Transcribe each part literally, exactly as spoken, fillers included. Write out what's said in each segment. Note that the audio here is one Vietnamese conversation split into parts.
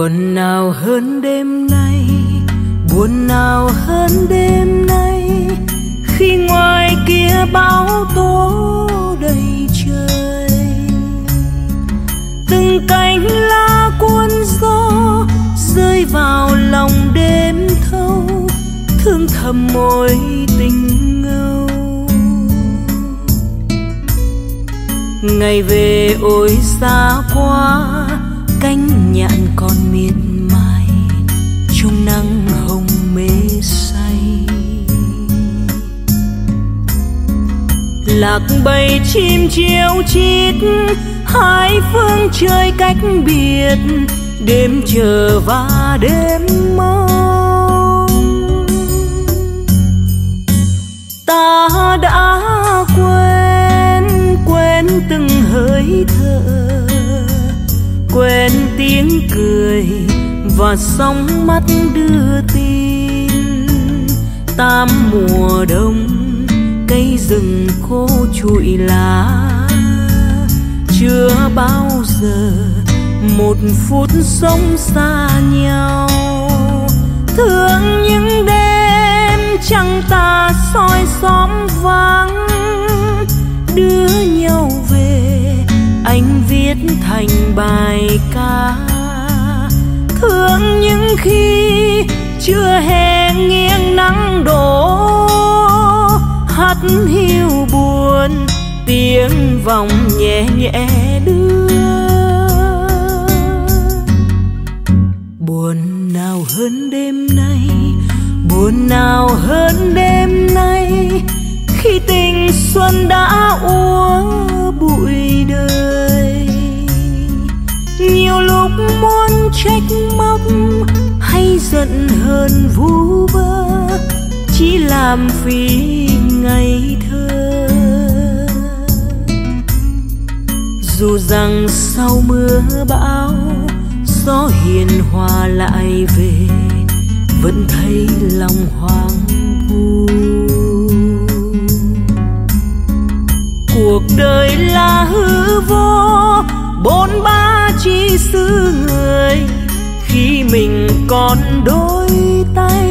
Buồn nào hơn đêm nay, buồn nào hơn đêm nay, khi ngoài kia bão tố đầy trời. Từng cánh lá cuốn gió rơi vào lòng đêm thâu, thương thầm mối tình ngâu. Ngày về ôi xa quá, cánh nhạn còn miệt mài trong nắng hồng mê say. Lạc bầy chim chiêu chít, hai phương trời cách biệt, đêm chờ và đêm mong. Ta đã quên, quên từng hơi thở, quên tiếng cười và sóng mắt đưa tin. Tám mùa đông cây rừng khô trụi lá, chưa bao giờ một phút sống xa nhau. Thương những đêm trăng tà soi xóm vắng, đưa nhau về anh viết thành bài ca. Thương những khi chưa hề nghiêng nắng đổ, hắt hiu buồn tiếng vòng nhẹ nhẹ đưa. Buồn nào hơn đêm nay, buồn nào hơn đêm nay, khi tình xuân đã úa bụi đời. Nhiều lúc muốn trách móc hay giận hờn vu vơ, chỉ làm phí ngày thơ. Dù rằng sau mưa bão, gió hiền hòa lại về, vẫn thấy lòng hoang vu. Cuộc đời là hư vô, bốn ba chỉ xứ người, khi mình còn đôi tay.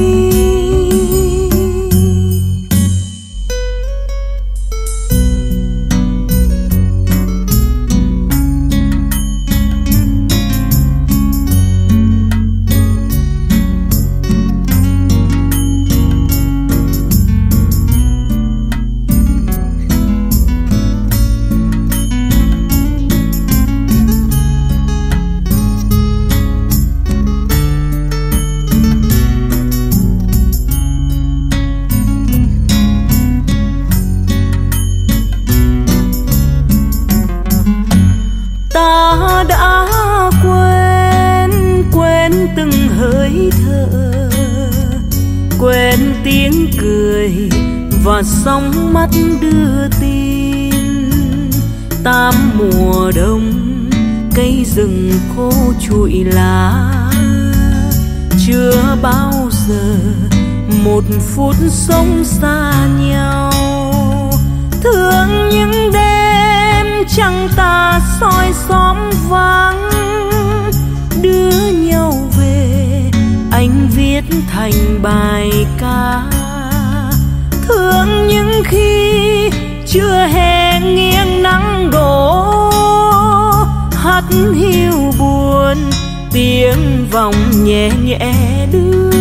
Quên tiếng cười và sóng mắt đưa tin. Tám mùa đông cây rừng khô trụi lá, chưa bao giờ một phút sống xa nhau. Thương những đêm trăng tà soi xóm vắng, đưa nhau về anh viết thành bài ca. Thương những khi chưa hề nghiêng nắng đổ, hắt hiu buồn tiếng vòng nhẹ nhẹ đưa.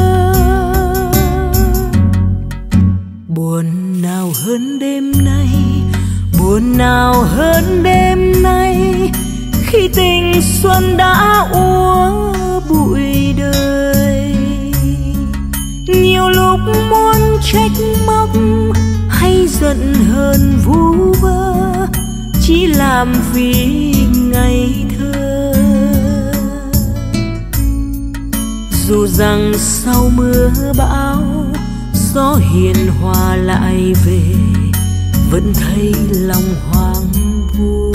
Buồn nào hơn đêm nay, buồn nào hơn đêm nay, khi tình xuân đã úa bụi đời. Nhiều lúc muốn trách móc hay giận hờn vu vơ, chỉ làm vì ngày thơ. Dù rằng sau mưa bão, gió hiền hòa lại về, vẫn thấy lòng hoang vu.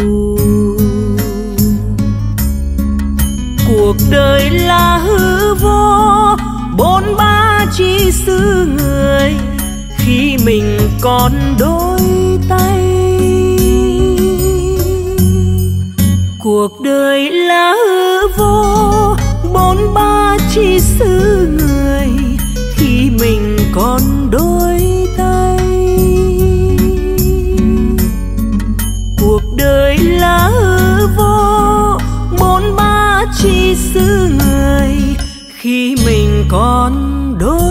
Cuộc đời là hư vô, bốn ba chỉ xứ người, khi mình còn đôi tay. cuộc đời là hư vô, bốn ba chỉ xứ người khi mình còn đôi tay. Cuộc đời là hư vô, bốn ba chỉ xứ người khi mình còn đôi